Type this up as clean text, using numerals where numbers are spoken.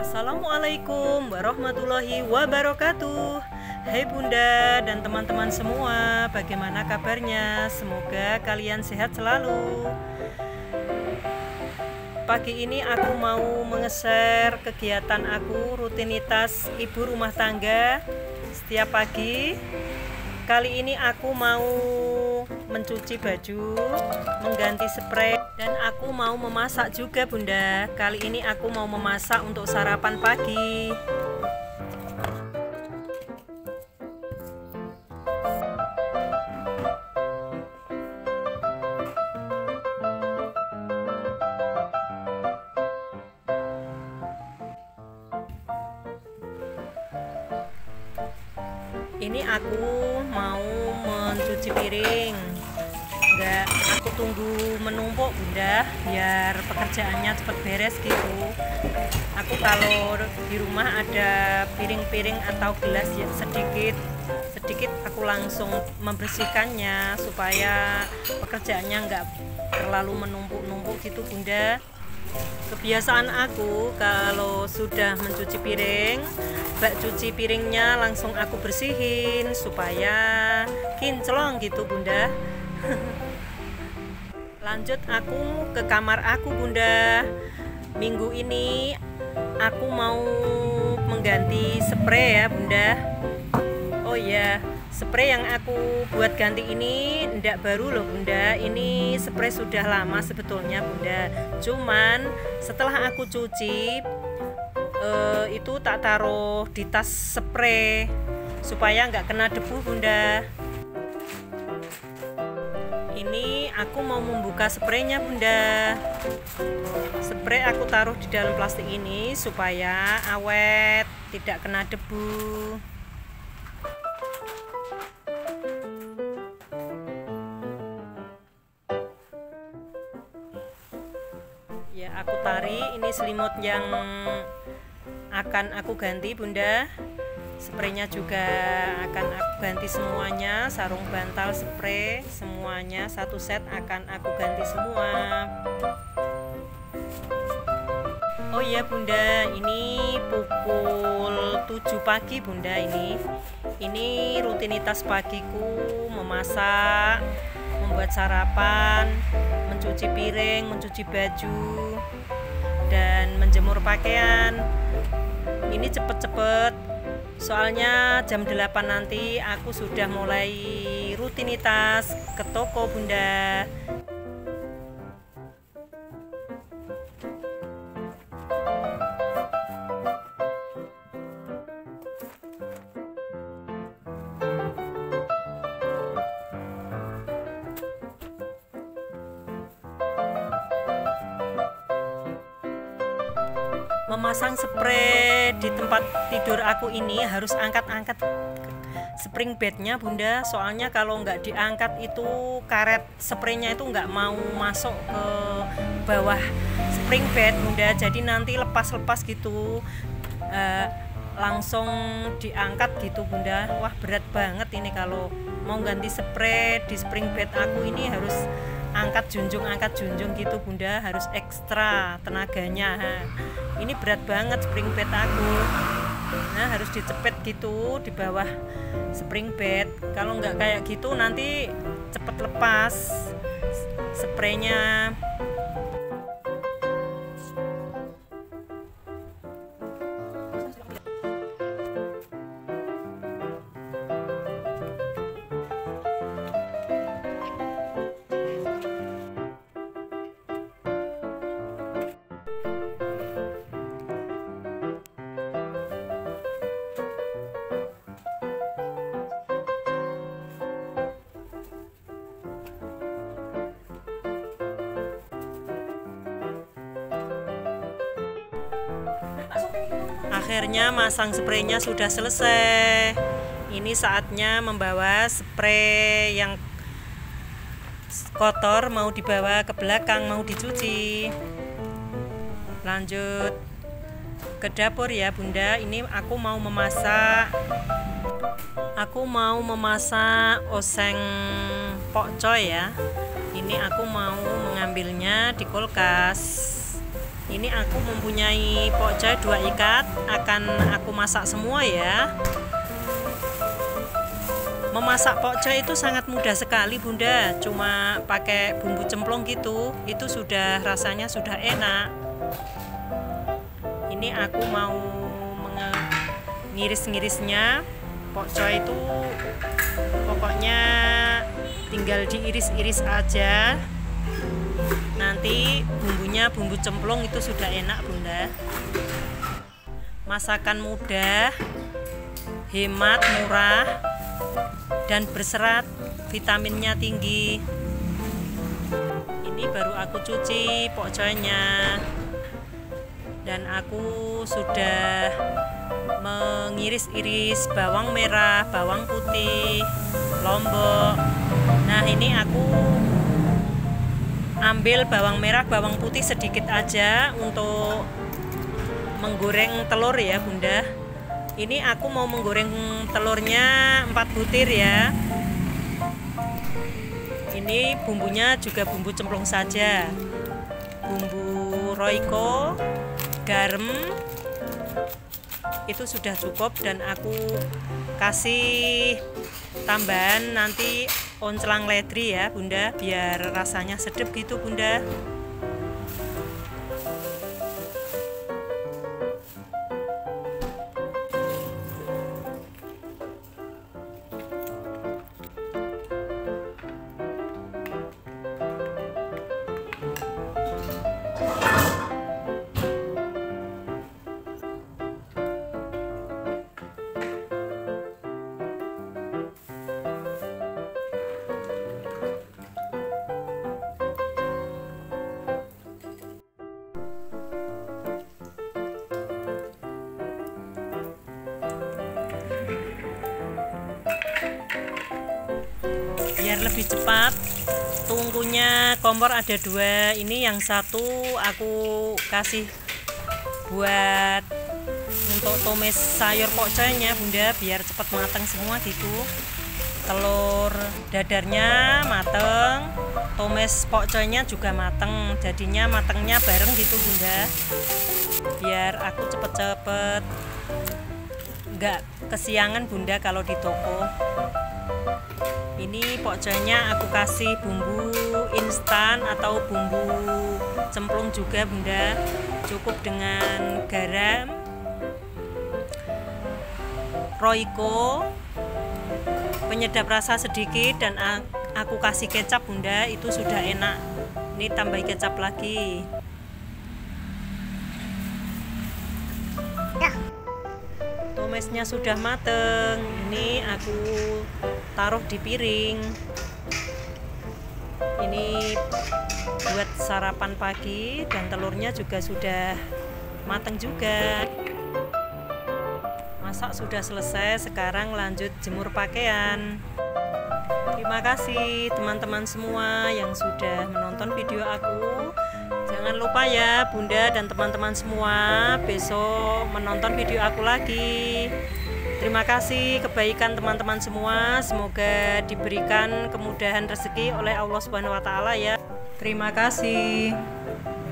Assalamualaikum warahmatullahi wabarakatuh. Hai Bunda dan teman-teman semua, bagaimana kabarnya? Semoga kalian sehat selalu. Pagi ini aku mau nge-share kegiatan aku, rutinitas ibu rumah tangga setiap pagi. Kali ini aku mau mencuci baju, mengganti spray, dan aku mau memasak juga Bunda. Kali ini aku mau memasak untuk sarapan pagi. Ini aku mau mencuci piring. Enggak, aku tunggu menumpuk Bunda, biar pekerjaannya cepat beres gitu. Aku kalau di rumah ada piring-piring atau gelas ya sedikit aku langsung membersihkannya supaya pekerjaannya enggak terlalu menumpuk-numpuk gitu Bunda. Kebiasaan aku kalau sudah mencuci piring, bak cuci piringnya langsung aku bersihin supaya kinclong gitu Bunda. Lanjut aku ke kamar aku Bunda. Minggu ini aku mau mengganti spray ya Bunda. Oh iya, spray yang aku buat ganti ini ndak baru loh Bunda. Ini spray sudah lama sebetulnya Bunda. Cuman setelah aku cuci itu tak taruh di tas spray supaya nggak kena debu Bunda. Ini aku mau membuka spraynya Bunda. Spray aku taruh di dalam plastik ini supaya awet, tidak kena debu. Ya, aku tarik ini selimut yang akan aku ganti Bunda. Spraynya juga akan aku ganti semuanya, sarung bantal spray semuanya satu set akan aku ganti semua. Oh iya Bunda, ini pukul 7 pagi Bunda. Ini rutinitas pagiku, memasak, membuat sarapan, mencuci piring, mencuci baju, dan menjemur pakaian. Ini cepet-cepet, soalnya jam 8 nanti aku sudah mulai rutinitas ke toko Bunda. Memasang spray di tempat tidur aku ini harus angkat-angkat spring bednya Bunda, soalnya kalau nggak diangkat itu karet spraynya itu nggak mau masuk ke bawah spring bed Bunda, jadi nanti lepas-lepas gitu, langsung diangkat gitu Bunda. Wah, berat banget ini kalau mau ganti spray di spring bed aku ini, harus angkat junjung gitu Bunda, harus ekstra tenaganya. Ini berat banget spring bed aku. Nah, harus dicepet gitu di bawah spring bed. Kalau nggak kayak gitu nanti cepet lepas spraynya. Akhirnya masang spraynya sudah selesai. Ini saatnya membawa spray yang kotor mau dibawa ke belakang, mau dicuci. Lanjut ke dapur ya Bunda. Ini aku mau memasak oseng pokcoy ya. Ini aku mau mengambilnya di kulkas. Ini aku mempunyai pokcoy 2 ikat, akan aku masak semua ya. Memasak pokcoy itu sangat mudah sekali Bunda, cuma pakai bumbu cemplung gitu, itu sudah rasanya sudah enak. Ini aku mau ngiris-ngirisnya. Pokcoy itu pokoknya tinggal diiris-iris aja. Nanti bumbunya bumbu cemplung itu sudah enak Bunda. Masakan mudah, hemat, murah, dan berserat, vitaminnya tinggi. Ini baru aku cuci pokcoynya, dan aku sudah mengiris-iris bawang merah, bawang putih, lombok. Nah ini aku ambil bawang merah, bawang putih sedikit aja untuk menggoreng telur ya Bunda. Ini aku mau menggoreng telurnya 4 butir ya. Ini bumbunya juga bumbu cemplung saja. Bumbu Royco, garam, itu sudah cukup, dan aku kasih tambahan nanti onclang ledri ya Bunda, biar rasanya sedap gitu Bunda. Biar lebih cepat, tungkunya kompor ada 2. Ini yang satu aku kasih buat untuk tumis sayur pokcoynya Bunda, biar cepat matang semua gitu. Telur dadarnya mateng, tumis pokcoynya juga mateng, jadinya matengnya bareng gitu Bunda, biar aku cepet-cepet nggak kesiangan Bunda kalau di toko. Ini pokcoynya aku kasih bumbu instan atau bumbu cemplung juga Bunda, cukup dengan garam, Royco, penyedap rasa sedikit, dan aku kasih kecap Bunda, itu sudah enak. Ini tambah kecap lagi. Tumisnya sudah mateng, ini aku taruh di piring. Ini buat sarapan pagi, dan telurnya juga sudah mateng juga. Masak sudah selesai, sekarang lanjut jemur pakaian. Terima kasih teman-teman semua yang sudah menonton video aku. Jangan lupa ya Bunda dan teman-teman semua, besok menonton video aku lagi. Terima kasih kebaikan teman-teman semua, semoga diberikan kemudahan rezeki oleh Allah Subhanahu wa taala ya. Terima kasih.